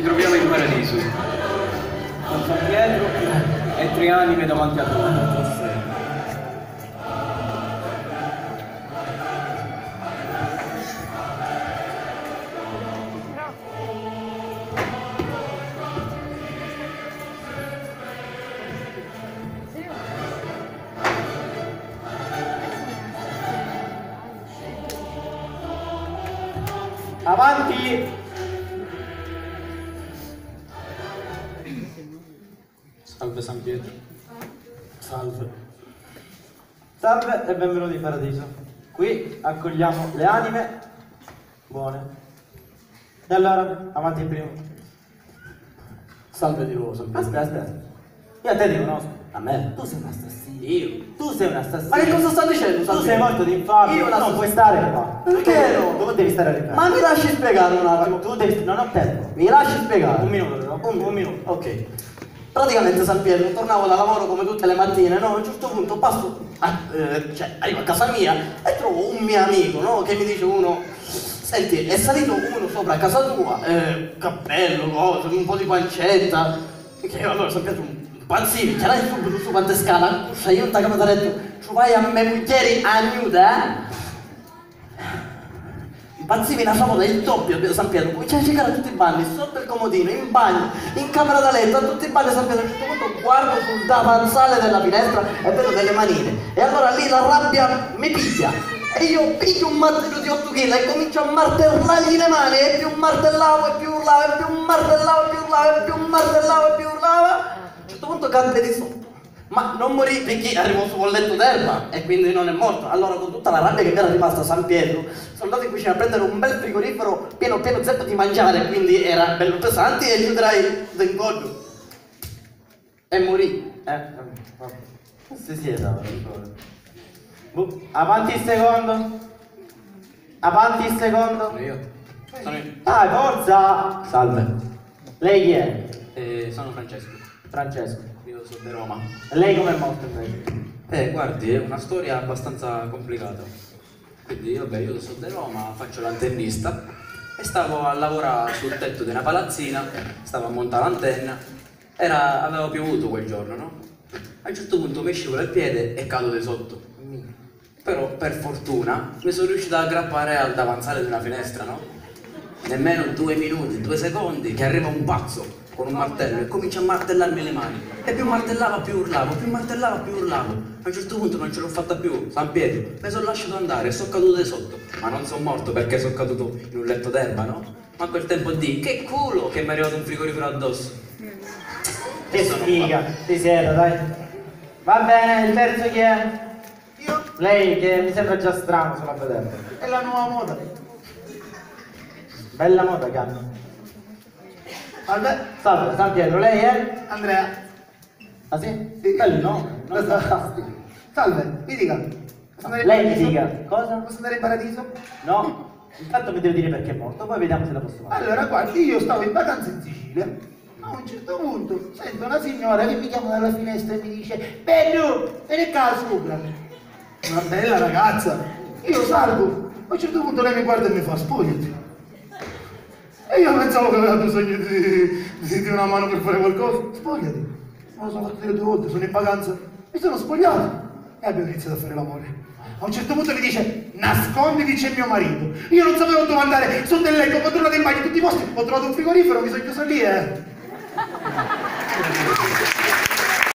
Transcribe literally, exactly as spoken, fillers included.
troviamo in paradiso. Con San Pietro e tre anime davanti a lui. Avanti! Salve San Pietro. Salve. Salve e benvenuti in paradiso. Qui accogliamo le anime buone. E allora, avanti il primo. Salve di nuovo San Pietro. Aspetta, aspetta. Io a te ti conosco. A me? Tu sei un assassino. Io? Tu sei un assassino. Ma che cosa sta dicendo San Tu Pietro? sei morto di infarto. Io non puoi stare qua. Perché no? Tu devi stare a riprendere. Ma mi lasci spiegare un attimo? Tu devi... Non ho tempo. Mi lasci spiegare? Un minuto, però. Un, un minuto. Ok. Praticamente San Pietro, tornavo da lavoro come tutte le mattine, no? A un certo punto passo, a, eh, cioè arrivo a casa mia e trovo un mio amico, no? Che mi dice uno, senti, è salito uno sopra a casa tua, eh, cappello, cosa, un po' di pancetta, che io allora San Pietro impazzivi, c'era subito su quante scala, io non ti ho detto, ci vai a me muglieri a nuda, eh? Impazzivi una famosa il doppio a San Pietro, cominciai a cercare a tutti i bagni, sotto il comodino, in bagno, in camera da letto, a tutti i bagni a San Pietro. A un certo punto guardo sul davanzale della finestra e vedo delle manine. E allora lì la rabbia mi piglia. E io piglio un martello di otto chili e comincio a martellargli le mani. E più martellavo e più urlavo, e più martellavo e più urlavo, e più martellavo e più urlavo. A un certo punto cadde di sotto. Ma non morì perché arrivò su un letto d'erba e quindi non è morto. Allora con tutta la rabbia che mi era rimasta a San Pietro sono andato in cucina a prendere un bel frigorifero pieno pieno zeppo di mangiare, quindi era bello pesante e chiuderai d'ingoggio. E morì. Eh, si sieda, per favore. Bu- Avanti il secondo. Avanti il secondo. Sono io. Sono io. Dai, forza! Salve. Lei chi è? Eh, sono Francesco. Francesco. Io sono di Roma. E lei come è morto invece? Eh, guardi, è una storia abbastanza complicata. Quindi, vabbè, io sono di Roma, faccio l'antennista e stavo a lavorare sul tetto di una palazzina, stavo a montare l'antenna, era, aveva piovuto quel giorno, no? A un certo punto mi scivola il piede e cado di sotto. Però, per fortuna, mi sono riuscito ad aggrappare al davanzale di una finestra, no? Nemmeno due minuti, due secondi, che arriva un pazzo con un martello e comincia a martellarmi le mani. E più martellava più urlavo, più martellava più urlavo. A un certo punto non ce l'ho fatta più, San Pietro. Mi sono lasciato andare e sono caduto di sotto. Ma non sono morto perché sono caduto in un letto d'erba, no? Ma a quel tempo di che culo che mi è arrivato un frigorifero addosso. Che sfiga, ti sieda, dai. Va bene, il terzo chi è? Io? Lei che mi sembra già strano solo a vederla. È la nuova moda. Bella moda che hanno. Salve, Salve, San Pietro, lei è? Andrea. Ah sì? Sì. Bello nome, non fantastico. Salve, mi dica. Posso andare in Lei mi paradiso? dica, cosa? Posso andare in paradiso? No, intanto mi deve dire perché è morto, poi vediamo se la posso fare. Allora, guardi, io stavo in vacanza in Sicilia. A un certo punto sento una signora che mi chiama dalla finestra e mi dice: Bello, vieni qua sopra. Una bella ragazza. Io salgo. A un certo punto lei mi guarda e mi fa: spogliati. E io pensavo che aveva bisogno di, di, di una mano per fare qualcosa. Spogliati. Me lo sono fatto dire due volte, sono in vacanza. Mi sono spogliato. E abbiamo iniziato a fare l'amore. A un certo punto mi dice: nasconditi, c'è mio marito. Io non sapevo dove andare, sono del letto, ho trovato in bagno tutti i posti, ho trovato un frigorifero, mi sono chiuso lì e...